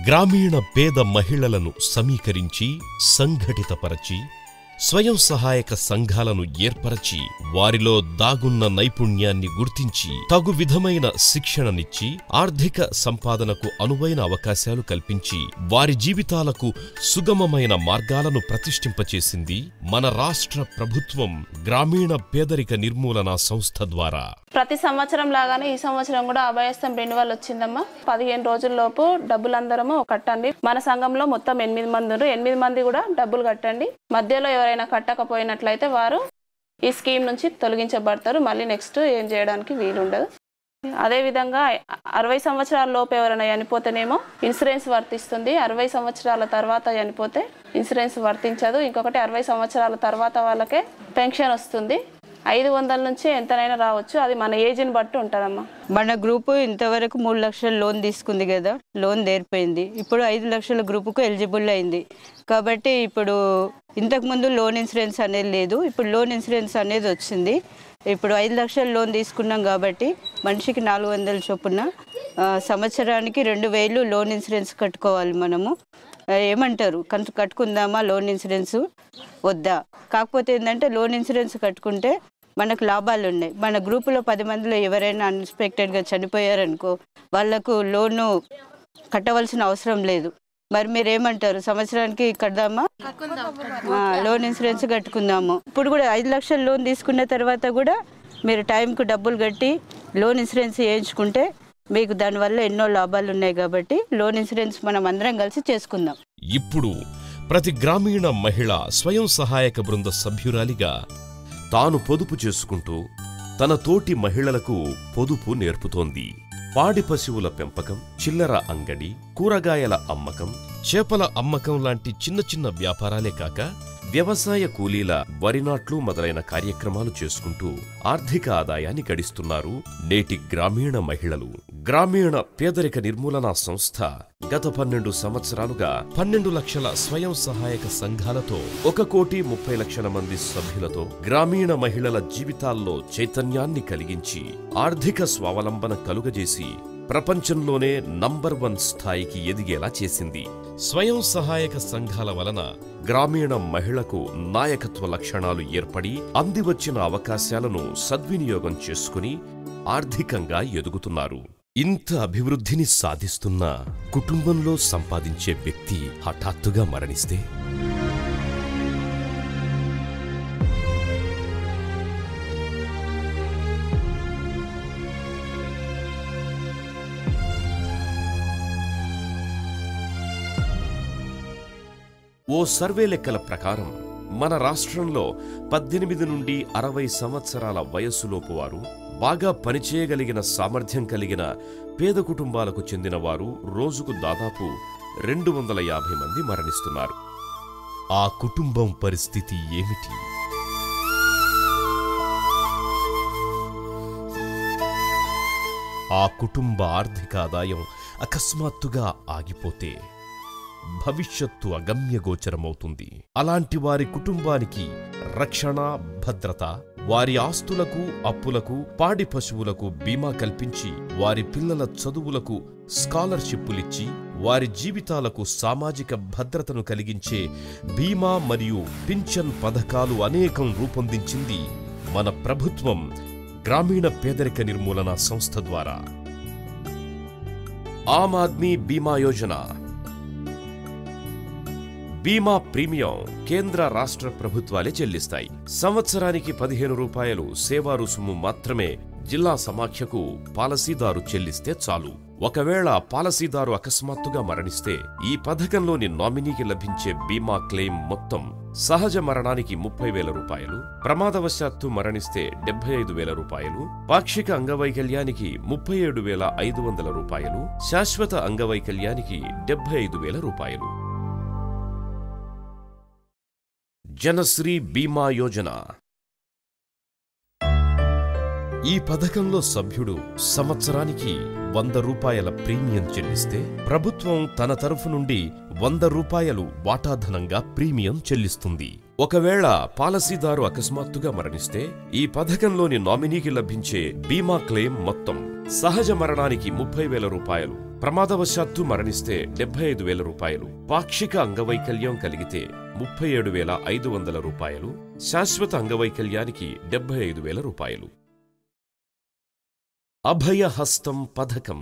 గ్రామీణ పేద మహిళలను సమీకరించి సంఘటితపరచి స్వయం సహాయక సంఘాలను ఏర్పరచి వారిలో దాగున్న నైపుణ్యాన్ని గుర్తించి తగు విధమైన శిక్షణనిచ్చి ఆర్థిక సంపాదనకు అనువైన అవకాశాలు కల్పించి వారి జీవితాలకు సుగమమైన మార్గాలను ప్రతిష్ఠింపచేసింది మన రాష్ట్ర ప్రభుత్వం గ్రామీణ పేదరిక నిర్మూలన సంస్థ ద్వారా. ప్రతి సంవత్సరం లాగానే ఈ సంవత్సరం కూడా అభయస్థం రెన్యువల్ వచ్చిందమ్మా. 15 రోజుల్లోపు డబ్బులందరము కట్టండి. మన సంఘంలో మొత్తం 8 మంది ఉన్నారు. 8 మంది కూడా డబ్బులు కట్టండి. మధ్యలో ఎవరైనా కట్టకపోయినట్లయితే వారు ఈ స్కీమ్ నుంచి తొలగించబడతారు. మళ్ళీ నెక్స్ట్ ఏం చేయడానికి వీలుండదు. అదేవిధంగా 60 సంవత్సరాల లోపు ఎవరైనా చనిపోతేనేమో ఇన్సూరెన్స్ వర్తిస్తుంది. 60 సంవత్సరాల తర్వాత చనిపోతే ఇన్సూరెన్స్ వర్తించదు. ఇంకొకటి 60 సంవత్సరాల తర్వాత వాళ్ళకే పెన్షన్ వస్తుంది. 500 నుంచి ఎంతనైనా రావచ్చు. అది మన ఏజ్ని బట్టి ఉంటుందమ్మా. మన గ్రూపు ఇంతవరకు 3 లక్షల లోన్ తీసుకుంది కదా, లోన్ తీరిపోయింది. ఇప్పుడు 5 లక్షల గ్రూపుకు ఎలిజిబుల్ అయింది. కాబట్టి ఇప్పుడు ఇంతకుముందు లోన్ ఇన్సూరెన్స్ అనేది లేదు, ఇప్పుడు లోన్ ఇన్సూరెన్స్ అనేది వచ్చింది. ఇప్పుడు 5 లక్షల లోన్ తీసుకున్నాం కాబట్టి మనిషికి 400 చొప్పున సంవత్సరానికి 2000 లోన్ ఇన్సూరెన్స్ కట్టుకోవాలి. మనము ఏమంటారు, కట్టుకుందామా లోన్ ఇన్సూరెన్స్ వద్దా? కాకపోతే ఏంటంటే లోన్ ఇన్సూరెన్స్ కట్టుకుంటే మనకు లాభాలు ఉన్నాయి. మన గ్రూపులో 10 మందిలో ఎవరైనా అన్ఎక్స్పెక్టెడ్గా చనిపోయారనుకో వాళ్ళకు లోను కట్టవలసిన అవసరం లేదు. మరి మీరు ఏమంటారు, సంవత్సరానికి కడదామా లోన్ ఇన్సూరెన్స్ కట్టుకుందాము? ఇప్పుడు కూడా 5 లక్షల లోన్ తీసుకున్న తర్వాత కూడా మీరు టైంకు డబ్బులు కట్టి లోన్ ఇన్సూరెన్స్ చేయించుకుంటే మీకు దానివల్ల ఎన్నో లాభాలు ఉన్నాయి. కాబట్టి లోన్ ఇన్సూరెన్స్ మనం అందరం కలిసి చేసుకుందాం. ఇప్పుడు ప్రతి గ్రామీణ మహిళ స్వయం సహాయక బృంద సభ్యురాలిగా తాను పొదుపు చేసుకుంటూ తన తోటి మహిళలకు పొదుపు నేర్పుతోంది. పాడి పశువుల పెంపకం, చిల్లర అంగడి, కూరగాయల అమ్మకం, చేపల అమ్మకం లాంటి చిన్న చిన్న వ్యాపారాలే కాక వ్యవసాయ కూలీల, వరినాట్లు మొదలైన కార్యక్రమాలు చేసుకుంటూ ఆర్థిక ఆదాయాన్ని గడిస్తున్నారు నేటి గ్రామీణ మహిళలు. గ్రామీణ పేదరిక నిర్మూలన సంస్థ గత 12 సంవత్సరాలుగా 12 లక్షల స్వయం సహాయక సంఘాలతో 1,30,00,000 మంది సభ్యులతో గ్రామీణ మహిళల జీవితాల్లో చైతన్యాన్ని కలిగించి ఆర్థిక స్వావలంబన కలుగజేసి ప్రపంచంలోనే నంబర్ 1 స్థాయికి ఎదిగేలా చేసింది. స్వయం సహాయక సంఘాల వలన గ్రామీణ మహిళకు నాయకత్వ లక్షణాలు ఏర్పడి అందివచ్చిన అవకాశాలను సద్వినియోగం చేసుకుని ఆర్థికంగా ఎదుగుతున్నారు. ఇంత అభివృద్ధిని సాధిస్తున్న కుటుంబంలో సంపాదించే వ్యక్తి హఠాత్తుగా మరణిస్తే ఓ సర్వే లెక్కల ప్రకారం మన రాష్ట్రంలో 18 నుండి 60 సంవత్సరాల వయస్సులోపు వారు, బాగా పనిచేయగలిగిన సామర్థ్యం కలిగిన పేద కుటుంబాలకు చెందిన వారు రోజుకు దాదాపు 250 మంది మరణిస్తున్నారు. ఆ కుటుంబం పరిస్థితి ఏమిటి? ఆ కుటుంబ ఆర్థిక ఆదాయం అకస్మాత్తుగా ఆగిపోతే భవిష్యత్తు అగమ్యగోచరమవుతుంది. అలాంటి వారి కుటుంబానికి రక్షణ, భద్రత, వారి ఆస్తులకు, అప్పులకు, పాడి పశువులకు బీమా కల్పించి వారి పిల్లల చదువులకు స్కాలర్షిప్పులిచ్చి వారి జీవితాలకు సామాజిక భద్రతను కలిగించే బీమా మరియు పింఛన్ పథకాలు అనేకం రూపొందించింది మన ప్రభుత్వం గ్రామీణ పేదరిక నిర్మూలన సంస్థ ద్వారా. ఆమ్ ఆద్మీ బీమా యోజన. బీమా ప్రీమియం కేంద్ర, రాష్ట్ర ప్రభుత్వాలే చెల్లిస్తాయి. సంవత్సరానికి 15 రూపాయలు సేవా రుసుము మాత్రమే జిల్లా సమాఖ్యకు పాలసీదారు చెల్లిస్తే చాలు. ఒకవేళ పాలసీదారు అకస్మాత్తుగా మరణిస్తే ఈ పథకంలోని నామినీకి లభించే బీమా క్లెయిమ్ మొత్తం సహజ మరణానికి 30,000 రూపాయలు, ప్రమాదవశాత్తు మరణిస్తే 75,000 రూపాయలు, పాక్షిక అంగవైకల్యానికి 37,500 రూపాయలు, శాశ్వత అంగవైకల్యానికి 75,000 రూపాయలు. జనశ్రీ బీమా యోజన. ఈ పథకంలో సభ్యుడు సంవత్సరానికి 100 రూపాయల ప్రీమియం చెల్లిస్తే ప్రభుత్వం తన తరఫు నుండి 100 రూపాయలు వాటాధనంగా ప్రీమియం చెల్లిస్తుంది. ఒకవేళ పాలసీదారు అకస్మాత్తుగా మరణిస్తే ఈ పథకంలోని నామినీకి లభించే బీమా క్లెయిమ్ మొత్తం సహజ మరణానికి 30,000 రూపాయలు, ప్రమాదవశాత్తు మరణిస్తే 75,000 రూపాయలు, పాక్షిక అంగవైకల్యం కలిగితే 37,500 రూపాయలు, శాశ్వత అంగవైకల్యానికి 75,000 రూపాయలు. అభయహస్తం పథకం.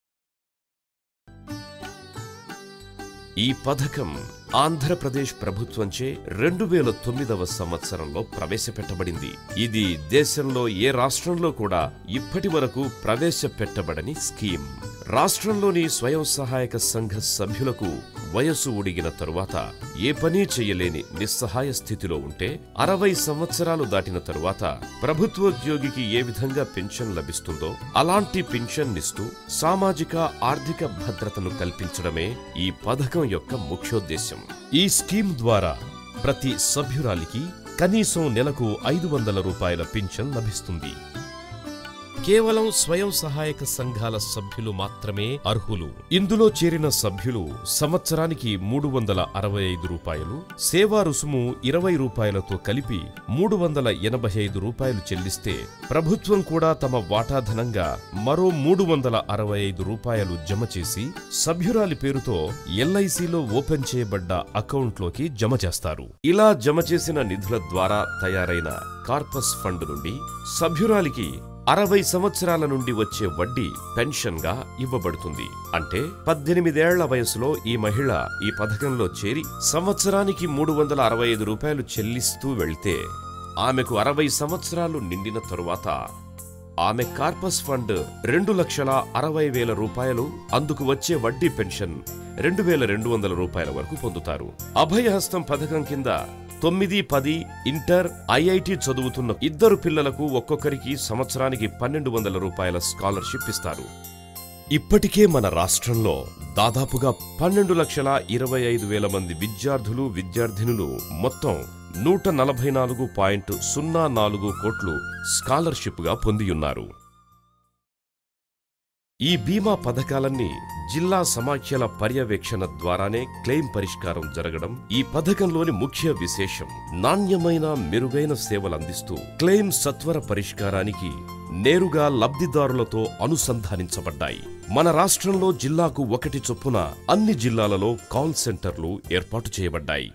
ఈ పథకం ఆంధ్రప్రదేశ్ ప్రభుత్వంచే 2009వ సంవత్సరంలో ప్రవేశపెట్టబడింది. ఇది దేశంలో ఏ రాష్ట్రంలో కూడా ఇప్పటి వరకు ప్రవేశపెట్టబడని స్కీమ్. రాష్ట్రంలోని స్వయం సహాయక సంఘ సభ్యులకు వయసు ఉడిగిన తరువాత ఏ పని చెయ్యలేని నిస్సహాయ స్థితిలో ఉంటే 60 సంవత్సరాలు దాటిన తరువాత ప్రభుత్వోద్యోగికి ఏ విధంగా పెన్షన్ లభిస్తుందో అలాంటి పెన్షన్ ఇస్తూ సామాజిక ఆర్థిక భద్రతను కల్పించడమే ఈ పథకం యొక్క ముఖ్యోద్దేశం. ఈ స్కీమ్ ద్వారా ప్రతి సభ్యురాలికి కనీసం నెలకు 500 రూపాయల పెన్షన్ లభిస్తుంది. కేవలం స్వయం సహాయక సంఘాల సభ్యులు మాత్రమే అర్హులు. ఇందులో చేరిన సభ్యులు సంవత్సరానికి 365 రూపాయలు, సేవా రుసుము 20 రూపాయలతో కలిపి 385 రూపాయలు చెల్లిస్తే ప్రభుత్వం కూడా తమ వాటాధనంగా మరో 365 రూపాయలు జమ చేసి సభ్యురాలి పేరుతో ఎల్ఐసిలో ఓపెన్ చేయబడ్డ అకౌంట్లోకి జమ చేస్తారు. ఇలా జమ చేసిన నిధుల ద్వారా తయారైన కార్పస్ ఫండ్ నుండి సభ్యురాలికి 60 సంవత్సరాల నుండి వచ్చే వడ్డీ పెన్షన్గా ఇవ్వబడుతుంది. అంటే 18 ఏళ్ల వయసులో ఈ మహిళ ఈ పథకంలో చేరి సంవత్సరానికి 365 రూపాయలు చెల్లిస్తూ వెళ్తే ఆమెకు 60 సంవత్సరాలు నిండిన తరువాత ఆమె కార్పస్ ఫండ్ 2,60,000 రూపాయలు, అందుకు వచ్చే వడ్డీ పెన్షన్ 2,200 రూపాయల వరకు పొందుతారు. అభయహస్తం పథకం కింద 9, 10 ఇంటర్, ఐఐటి చదువుతున్న 2 పిల్లలకు ఒక్కొక్కరికి సంవత్సరానికి 1,200 రూపాయల స్కాలర్షిప్ ఇస్తారు. ఇప్పటికే మన రాష్ట్రంలో దాదాపుగా 12,25,000 మంది విద్యార్థులు, విద్యార్థినులు మొత్తం 144.04 కోట్లు స్కాలర్షిప్గా పొందియున్నారు. ఈ బీమా పథకాలన్నీ జిల్లా సమాఖ్యల పర్యవేక్షణ ద్వారానే క్లెయిమ్ పరిష్కారం జరగడం ఈ పథకంలోని ముఖ్య విశేషం. నాణ్యమైన మెరుగైన సేవలందిస్తూ క్లెయిమ్ సత్వర పరిష్కారానికి నేరుగా లబ్ధిదారులతో అనుసంధానించబడ్డాయి. మన రాష్ట్రంలో జిల్లాకు 1 చొప్పున అన్ని జిల్లాలలో కాల్ సెంటర్లు ఏర్పాటు చేయబడ్డాయి.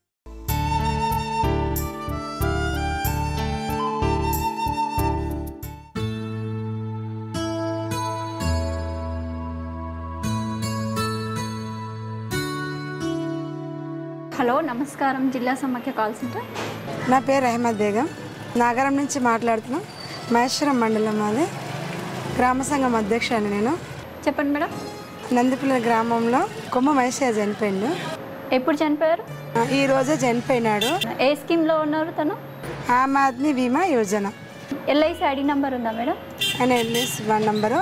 హలో, నమస్కారం. జిల్లా సమాఖ్య కాల్ సెంటర్. నా పేరు అహ్మద్ బేగం, నాగరం నుంచి మాట్లాడుతున్నాం. మహేశ్వరం మండలం మాది. గ్రామ సంఘం అధ్యక్షురాలు నేను. చెప్పండి మేడం. నందిపల్లి గ్రామంలో కొమ్మ మహేశ్వర చనిపోయిండు. ఎప్పుడు చనిపోయారు? ఈ రోజే చనిపోయినాడు. ఏ స్కీమ్లో ఉన్నారు తను? Aam Aadmi Bima Yojana. LIC ID number ఉందా మేడం? ఆయన ఎల్ఐసి 1 నంబరు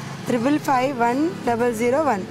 555101.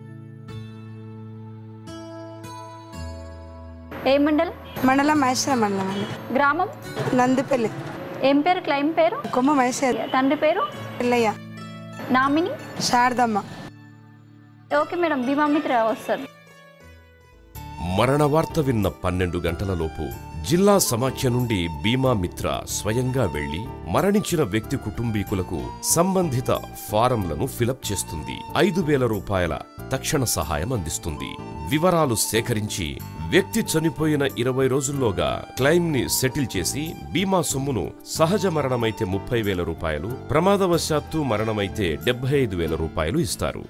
ఏ మండలం? మండలం మహేశ్వరం మండలం అండి. గ్రామం? నందిపల్లి. ఏం పేరు? క్లైమ్ పేరు? కొమ్మ మహేశ్వర. తండ్రి పేరు? Pillaiah. Nominee? Saradamma. Okay madam, Bima Mitra వస్తారు. మరణ వార్త విన్న 12 గంటలలోపు జిల్లా సమాఖ్య నుండి బీమా మిత్ర స్వయంగా వెళ్లి మరణించిన వ్యక్తి కుటుంబీకులకు సంబంధిత ఫారంలను ఫిలప్ చేస్తుంది. 5,000 రూపాయల తక్షణ సహాయం అందిస్తుంది. వివరాలు సేకరించి వ్యక్తి చనిపోయిన 20 రోజుల్లోగా క్లెయిమ్ ని సెటిల్ చేసి బీమా సొమ్మును సహజ మరణమైతే 30,000 రూపాయలు, ప్రమాదవశాత్తు మరణమైతే 75,000 రూపాయలు ఇస్తారు.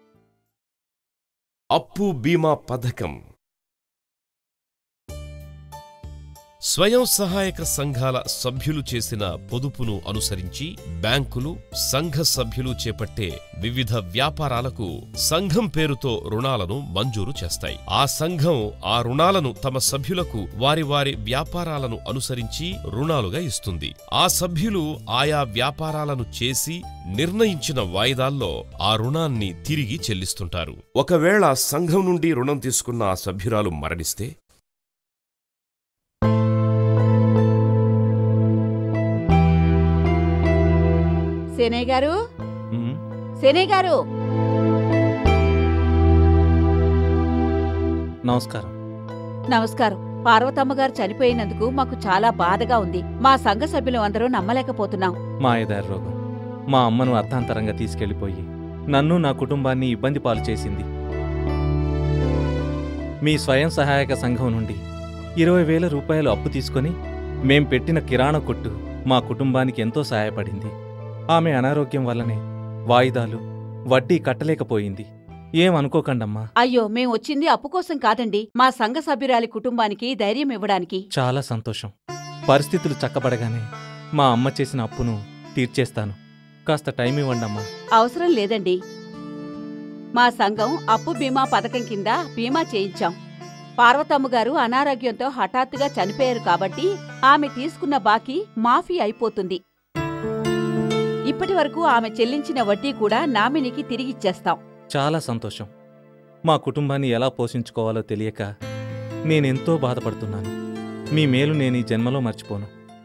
అప్పు బీమా పథకం. స్వయం సహాయక సంఘాల సభ్యులు చేసిన పొదుపును అనుసరించి బ్యాంకులు, సంఘ సభ్యులు చేపట్టే వివిధ వ్యాపారాలకు సంఘం పేరుతో రుణాలను మంజూరు చేస్తాయి. ఆ సంఘం ఆ రుణాలను తమ సభ్యులకు వారి వారి వ్యాపారాలను అనుసరించి రుణాలుగా ఇస్తుంది. ఆ సభ్యులు ఆయా వ్యాపారాలను చేసి నిర్ణయించిన వాయిదాల్లో ఆ రుణాన్ని తిరిగి చెల్లిస్తుంటారు. ఒకవేళ సంఘం నుండి రుణం తీసుకున్న ఆ సభ్యురాలు మరణిస్తే సేనయ్య గారు, సేనయ్య గారు. నమస్కారం. నమస్కారం. పార్వతమ్మ గారు చనిపోయినందుకు మాకు చాలా బాధగా ఉంది. మా సంఘ సభ్యులు అందరూ నమ్మలేకపోతున్నాం. మా 5 రోగం మా అమ్మను అర్థాంతరంగా తీసుకెళ్లిపోయి నన్ను నా కుటుంబాన్ని ఇబ్బంది పాలు చేసింది. మీ స్వయం సహాయక సంఘం నుండి 20,000 రూపాయలు అప్పు తీసుకొని మేం పెట్టిన కిరాణా కొట్టు మా కుటుంబానికి ఎంతో సహాయపడింది. ఆమె అనారోగ్యం వల్లనే వాయిదాలు, వడ్డీ కట్టలేకపోయింది. ఏమనుకోకండమ్మా. అయ్యో, మేం వచ్చింది అప్పు కోసం కాదండి, మా సంఘ సభ్యురాలి కుటుంబానికి ధైర్యం ఇవ్వడానికి. చాలా సంతోషం. పరిస్థితులు చక్కబడగానే మా అమ్మ చేసిన అప్పును తీర్చేస్తాను. కాస్త టైం ఇవ్వండమ్మా. అవసరం లేదండి. మా సంఘం అప్పు బీమా పథకం కింద బీమా చేయించాం. పార్వతమ్మ గారు అనారోగ్యంతో హఠాత్తుగా చనిపోయారు కాబట్టి ఆమె తీసుకున్న బాకీ మాఫీ అయిపోతుంది. ఇప్పటి వరకు ఆమె చెల్లించిన వడ్డీ కూడా నామినీకి తిరిగిచ్చేస్తాం. చాలా సంతోషం. మా కుటుంబాన్ని ఎలా పోషించుకోవాలో తెలియక నేనెంతో బాధపడుతున్నాను. మీ మేలు నేను ఈ జన్మలో మర్చిపోను.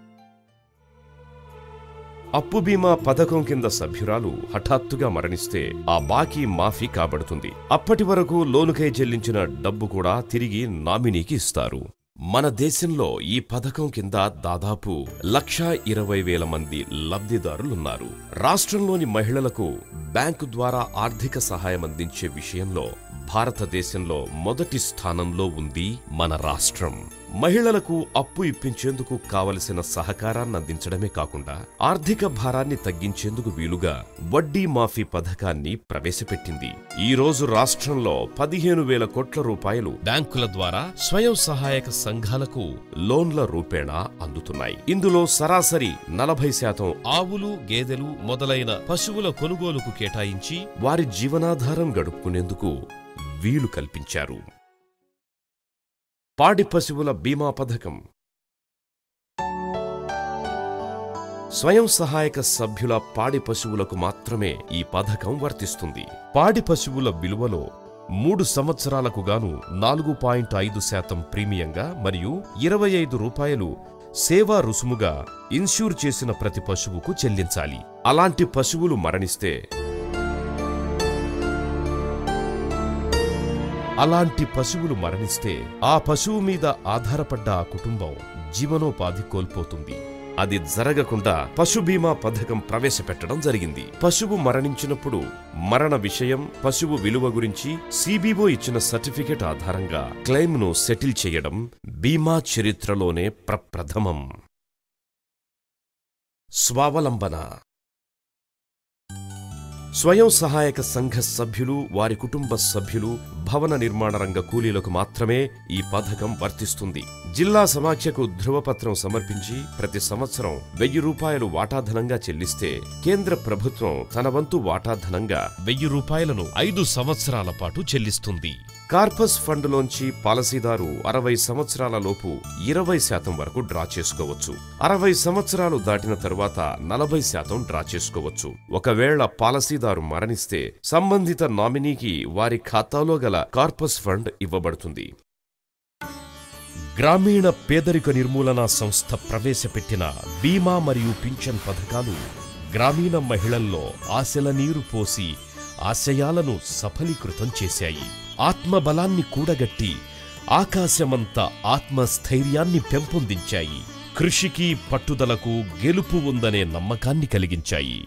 అప్పు బీమా పథకం కింద సభ్యురాలు హఠాత్తుగా మరణిస్తే ఆ బాకీ మాఫీ కాబడుతుంది. అప్పటి వరకు లోనుకై చెల్లించిన డబ్బు కూడా తిరిగి నామినీకి ఇస్తారు. మన దేశంలో ఈ పథకం కింద దాదాపు 1,20,000 మంది లబ్ధిదారులున్నారు. రాష్ట్రంలోని మహిళలకు బ్యాంకు ద్వారా ఆర్థిక సహాయం అందించే విషయంలో భారతదేశంలో మొదటి స్థానంలో ఉంది మన రాష్ట్రం. మహిళలకు అప్పు ఇప్పించేందుకు కావలసిన సహకారాన్ని అందించడమే కాకుండా ఆర్థిక భారాన్ని తగ్గించేందుకు వీలుగా వడ్డీ మాఫీ పథకాన్ని ప్రవేశపెట్టింది. ఈ రోజు రాష్ట్రంలో 15,000 కోట్ల రూపాయలు బ్యాంకుల ద్వారా స్వయం సహాయక సంఘాలకు లోన్ల రూపేణా అందుతున్నాయి. ఇందులో సరాసరి 40% ఆవులు, గేదెలు మొదలైన పశువుల కొనుగోలుకు కేటాయించి వారి జీవనాధారం గడుపుకునేందుకు వీలు కల్పించారు. పాడి పశువుల బీమా పథకం స్వయం సహాయక సభ్యుల పాడి పశువులకు మాత్రమే ఈ పథకం వర్తిస్తుంది. పాడి పశువుల విలువలో 3 సంవత్సరాలకు గాను 4.5% ప్రీమియంగా మరియు 25 రూపాయలు సేవా రుసుముగా ఇన్సూర్ చేసిన ప్రతి పశువుకు చెల్లించాలి. అలాంటి పశువులు మరణిస్తే ఆ పశువు మీద ఆధారపడ్డ ఆ కుటుంబం జీవనోపాధి కోల్పోతుంది. అది జరగకుండా పశు బీమా పథకం ప్రవేశపెట్టడం జరిగింది. పశువు మరణించినప్పుడు మరణ విషయం, పశువు విలువ గురించి సిబిఓ ఇచ్చిన సర్టిఫికెట్ ఆధారంగా క్లెయిమ్ను సెటిల్ చేయడం బీమా చరిత్రలోనే ప్రప్రథమం. స్వావలంబన స్వయం సహాయక సంఘ సభ్యులు, వారి కుటుంబ సభ్యులు, భవన నిర్మాణ రంగ కూలీలకు మాత్రమే ఈ పథకం వర్తిస్తుంది. జిల్లా సమాఖ్యకు ధృవపత్రం సమర్పించి ప్రతి సంవత్సరం 1,000 రూపాయలు వాటాధనంగా చెల్లిస్తే కేంద్ర ప్రభుత్వం తన వంతు వాటాధనంగా 1,000 రూపాయలను 5 సంవత్సరాల పాటు చెల్లిస్తుంది. కార్పస్ ఫండ్లోంచి పాలసీదారు 60 సంవత్సరాల లోపు 20% వరకు డ్రా చేసుకోవచ్చు. 60 సంవత్సరాలు దాటిన తరువాత 40% డ్రా చేసుకోవచ్చు. ఒకవేళ పాలసీదారు మరణిస్తే సంబంధిత నామినీకి వారి ఖాతాలో గల కార్పస్ ఫండ్ ఇవ్వబడుతుంది. గ్రామీణ పేదరిక నిర్మూలన సంస్థ ప్రవేశపెట్టిన బీమా మరియు పింఛన్ పథకాలు గ్రామీణ మహిళల్లో ఆశల నీరు పోసి ఆశయాలను సఫలీకృతం చేశాయి. ఆత్మబలాన్ని కూడగట్టి ఆకాశమంత ఆత్మస్థైర్యాన్ని పెంపొందించాయి. కృషికి, పట్టుదలకు గెలుపు ఉందనే నమ్మకాన్ని కలిగించాయి.